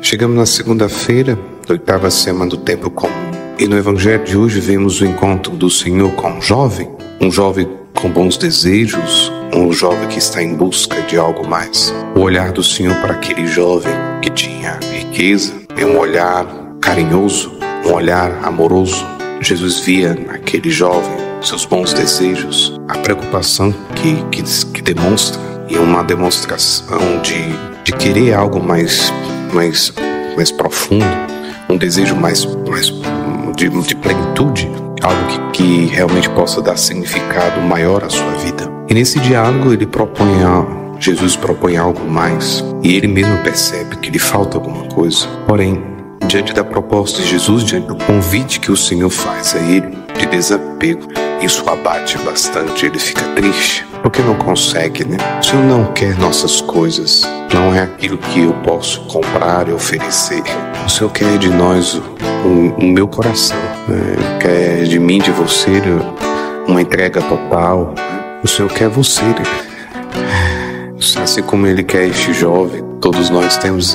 Chegamos na segunda-feira, da oitava semana do tempo comum. E no evangelho de hoje vemos o encontro do Senhor com um jovem com bons desejos, um jovem que está em busca de algo mais. O olhar do Senhor para aquele jovem que tinha riqueza é um olhar carinhoso, um olhar amoroso. Jesus via naquele jovem seus bons desejos, a preocupação que demonstra, e uma demonstração de querer algo mais profundo, um desejo mais de plenitude, algo que realmente possa dar significado maior à sua vida. E nesse diálogo Jesus propõe algo mais, e ele mesmo percebe que lhe falta alguma coisa. Porém, diante da proposta de Jesus, diante do convite que o Senhor faz a ele de desapego, isso abate bastante, ele fica triste, porque não consegue, né? O Senhor não quer nossas coisas, não é aquilo que eu posso comprar e oferecer. O Senhor quer de nós o meu coração, né? Quer de mim, de você, uma entrega total. O Senhor quer você, né? Assim como Ele quer este jovem, todos nós temos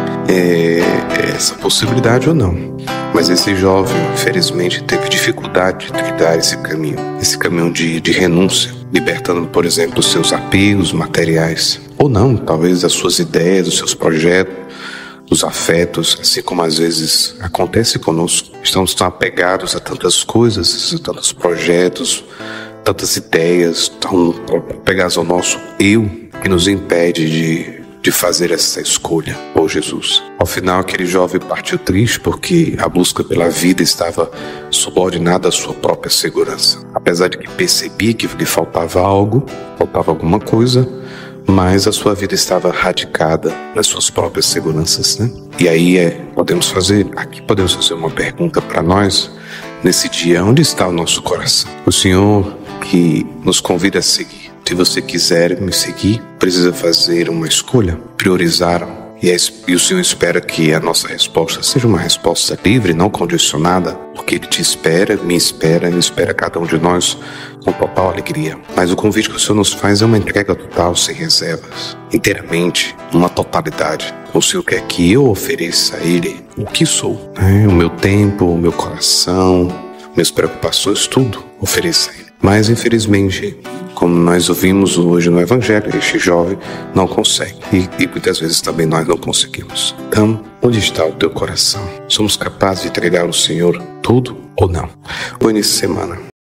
essa possibilidade ou não. Mas esse jovem, infelizmente, teve dificuldade de trilhar esse caminho de renúncia, libertando, por exemplo, os seus apegos materiais. Ou não, talvez as suas ideias, os seus projetos, os afetos, assim como às vezes acontece conosco. Estamos tão apegados a tantas coisas, a tantos projetos, tantas ideias, tão apegados ao nosso eu, que nos impede de fazer essa escolha por Jesus. Ao final, aquele jovem partiu triste porque a busca pela vida estava subordinada à sua própria segurança. Apesar de que percebia que lhe faltava alguma coisa, mas a sua vida estava radicada nas suas próprias seguranças, né? E aí podemos fazer uma pergunta para nós nesse dia: onde está o nosso coração? O Senhor que nos convida a seguir. Se você quiser me seguir, precisa fazer uma escolha, priorizar. E o Senhor espera que a nossa resposta seja uma resposta livre, não condicionada, porque Ele te espera, me espera, Ele espera cada um de nós com total alegria. Mas o convite que o Senhor nos faz é uma entrega total, sem reservas, inteiramente, uma totalidade. O Senhor quer que eu ofereça a Ele o que sou, né? O meu tempo, o meu coração, minhas preocupações, tudo ofereça a Ele. Mas, infelizmente, como nós ouvimos hoje no Evangelho, este jovem não consegue. E muitas vezes também nós não conseguimos. Então, onde está o teu coração? Somos capazes de entregar ao Senhor tudo ou não? Boa início de semana.